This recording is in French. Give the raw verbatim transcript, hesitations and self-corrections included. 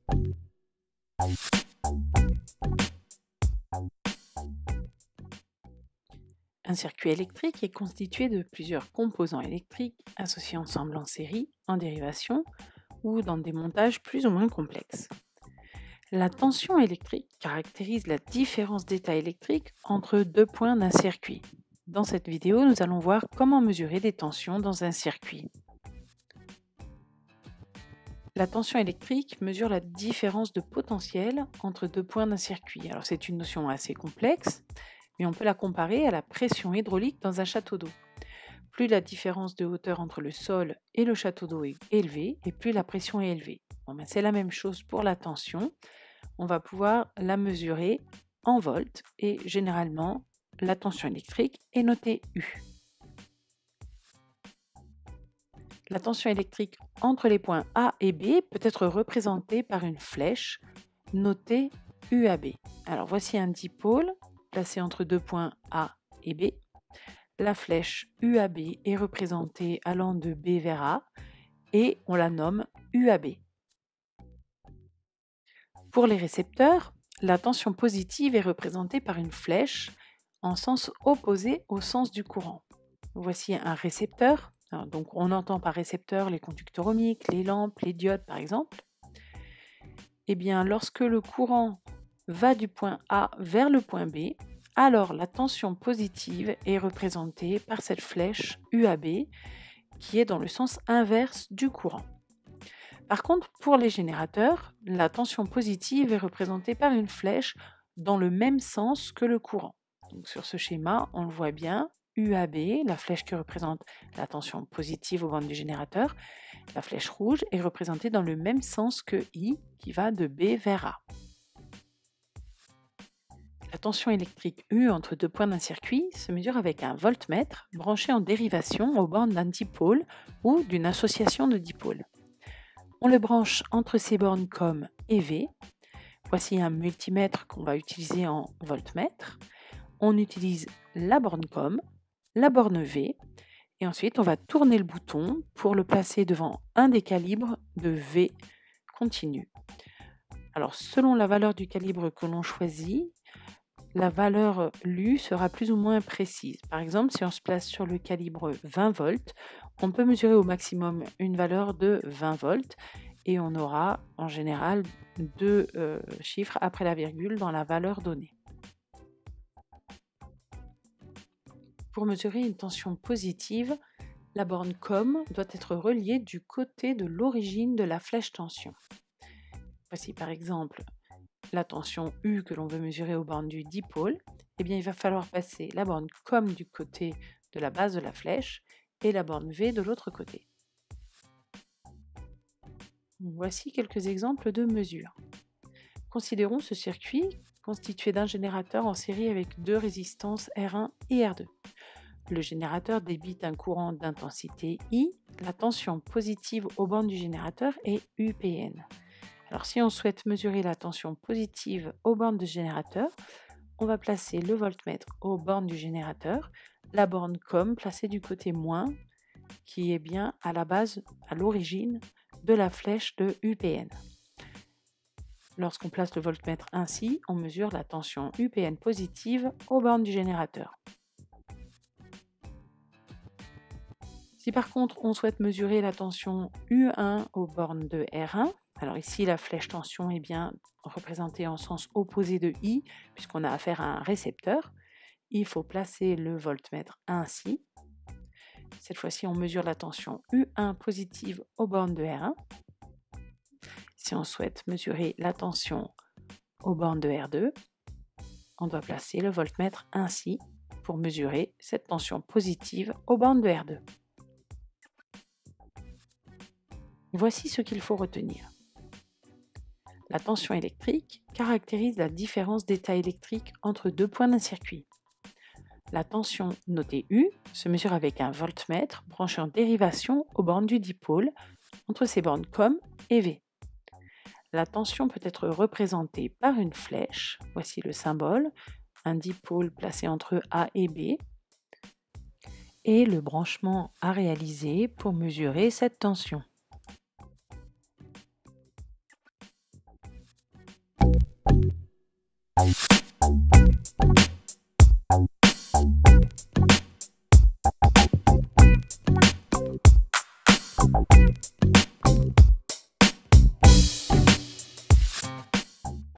Un circuit électrique est constitué de plusieurs composants électriques associés ensemble en série, en dérivation ou dans des montages plus ou moins complexes. La tension électrique caractérise la différence d'état électrique entre deux points d'un circuit. Dans cette vidéo, nous allons voir comment mesurer les tensions dans un circuit. La tension électrique mesure la différence de potentiel entre deux points d'un circuit. Alors c'est une notion assez complexe, mais on peut la comparer à la pression hydraulique dans un château d'eau. Plus la différence de hauteur entre le sol et le château d'eau est élevée, et plus la pression est élevée. Bon, ben c'est la même chose pour la tension. On va pouvoir la mesurer en volts, et généralement, la tension électrique est notée U. La tension électrique entre les points A et B peut être représentée par une flèche notée U A B. Alors voici un dipôle placé entre deux points A et B. La flèche U A B est représentée allant de B vers A et on la nomme U A B. Pour les récepteurs, la tension positive est représentée par une flèche en sens opposé au sens du courant. Voici un récepteur. Alors, donc on entend par récepteur les conducteurs ohmiques, les lampes, les diodes par exemple. Eh bien, lorsque le courant va du point A vers le point B, alors la tension positive est représentée par cette flèche U A B qui est dans le sens inverse du courant. Par contre, pour les générateurs, la tension positive est représentée par une flèche dans le même sens que le courant. Donc, sur ce schéma, on le voit bien, U A B, la flèche qui représente la tension positive aux bornes du générateur, la flèche rouge est représentée dans le même sens que I, qui va de B vers A. La tension électrique U entre deux points d'un circuit se mesure avec un voltmètre branché en dérivation aux bornes d'un dipôle ou d'une association de dipôles. On le branche entre ces bornes COM et V. Voici un multimètre qu'on va utiliser en voltmètre. On utilise la borne COM, la borne V, et ensuite on va tourner le bouton pour le placer devant un des calibres de V continu. Alors selon la valeur du calibre que l'on choisit, la valeur lue sera plus ou moins précise. Par exemple, si on se place sur le calibre vingt volts, on peut mesurer au maximum une valeur de vingt volts et on aura en général deux euh, chiffres après la virgule dans la valeur donnée. Pour mesurer une tension positive, la borne COM doit être reliée du côté de l'origine de la flèche tension. Voici par exemple la tension U que l'on veut mesurer aux bornes du dipôle. Eh bien, il va falloir passer la borne COM du côté de la base de la flèche et la borne V de l'autre côté. Voici quelques exemples de mesures. Considérons ce circuit constitué d'un générateur en série avec deux résistances R un et R deux. Le générateur débite un courant d'intensité I. La tension positive aux bornes du générateur est U P N. Alors si on souhaite mesurer la tension positive aux bornes du générateur, on va placer le voltmètre aux bornes du générateur, la borne COM placée du côté moins, qui est bien à la base, à l'origine de la flèche de U P N. Lorsqu'on place le voltmètre ainsi, on mesure la tension U P N positive aux bornes du générateur. Si par contre on souhaite mesurer la tension U un aux bornes de R un, alors ici la flèche tension est bien représentée en sens opposé de I, puisqu'on a affaire à un récepteur, il faut placer le voltmètre ainsi. Cette fois-ci on mesure la tension U un positive aux bornes de R un. Si on souhaite mesurer la tension aux bornes de R deux, on doit placer le voltmètre ainsi pour mesurer cette tension positive aux bornes de R deux. Voici ce qu'il faut retenir. La tension électrique caractérise la différence d'état électrique entre deux points d'un circuit. La tension notée U se mesure avec un voltmètre branché en dérivation aux bornes du dipôle entre ces bornes COM et V. La tension peut être représentée par une flèche, voici le symbole, un dipôle placé entre A et B, et le branchement à réaliser pour mesurer cette tension.